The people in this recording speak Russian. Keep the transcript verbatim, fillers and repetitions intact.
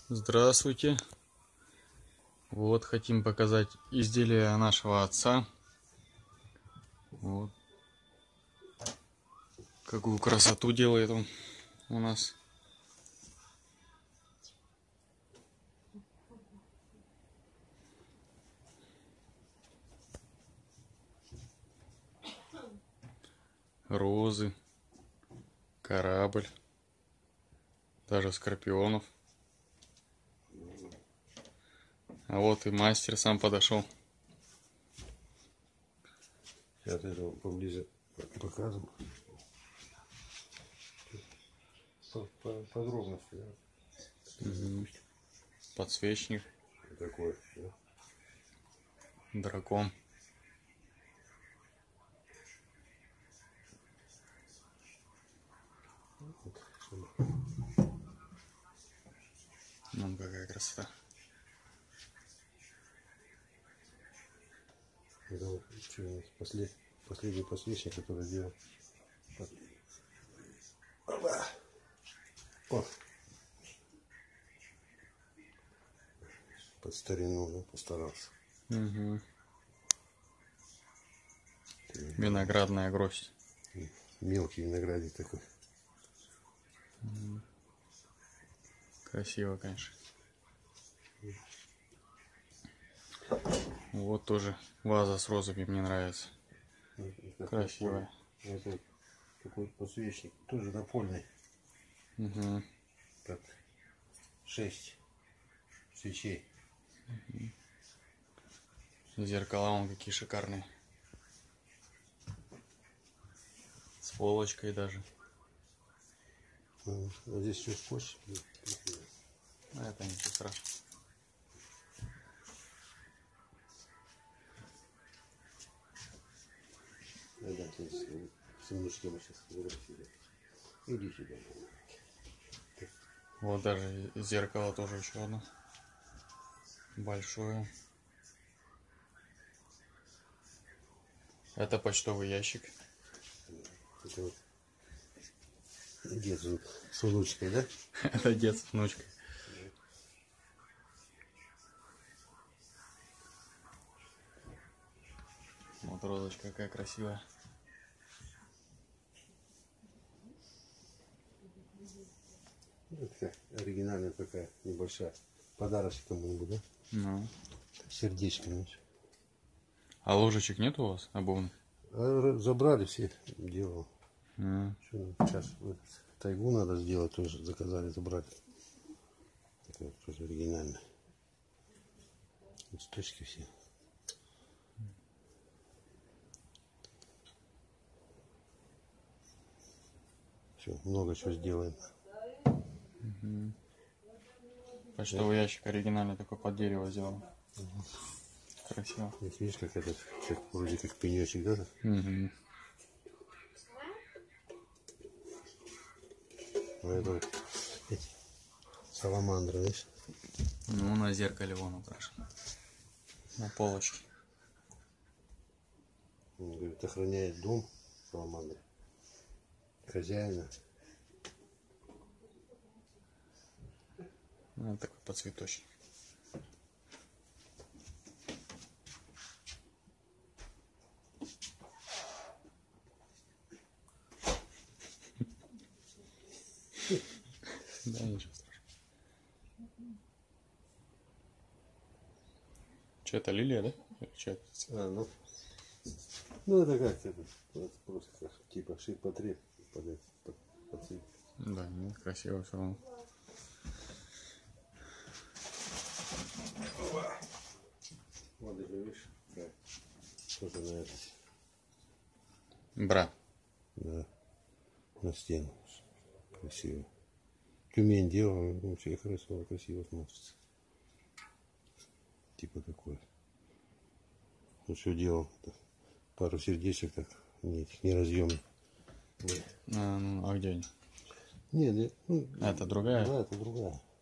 Здравствуйте. Вот хотим показать изделие нашего отца. Вот. Какую красоту делает он у нас. Розы, корабль, даже скорпионов. А вот и мастер сам подошел. Сейчас это поближе показываю. По, по подробности, да? Угу. Подсвечник. Такой, да? Дракон. Вон какая красота. Это вот что, послед... последний подсвечник, который делал. О! Под старину, да, постарался. Угу. Виноградная гроздь. Мелкий виноградик такой. Угу. Красиво, конечно. Вот тоже ваза с розами мне нравится. Это красивая. Это такой подсвечник, тоже напольный. Угу. Под шесть свечей. Угу. Зеркала вон какие шикарные. С полочкой даже. А здесь чуть позже. А это ничего страшного. Да, с внучкой мы сейчас фотографируем. Иди сюда. Вот даже зеркало тоже еще одно. Большое. Это почтовый ящик. Это вот дед с внучкой, да? Это дед с внучкой. Вот розочка какая красивая. Это оригинальная такая небольшая. Подарочек кому-нибудь, да? Ну. Сердечко. А ложечек нет у вас обувных? А забрали все, делал. Mm. Сейчас в тайгу надо сделать, тоже заказали, забрали. Это тоже оригинально. Листочки все. Все, много чего сделаем. Угу. Почтовый ящик оригинальный, такой под дерево сделан. Угу. Красиво. Здесь видишь, как этот, как, вроде как пенечек, да? Угу. А это вот эти саламандры, видишь? Ну, на зеркале вон украшен. На полочке. Он говорит, охраняет дом саламандры. Хозяина. Ну, такой подцветочник. Да, ничего страшного. Че это, лилия, да? Че это? А, ну. Ну это как это? Просто как, типа ширпотреб под, под, под цвет. Да, нет, красиво все равно. Вот это видишь, да. Тоже на это. Бра. Да. На стену. Красиво. Тюмень делал, вообще хорошо, красиво смотрится. Типа такой. Ну что делал? Пару сердечек так, не, не разъемных. А, ну, а где они? Не, не, ну, это другая? Да, это другая.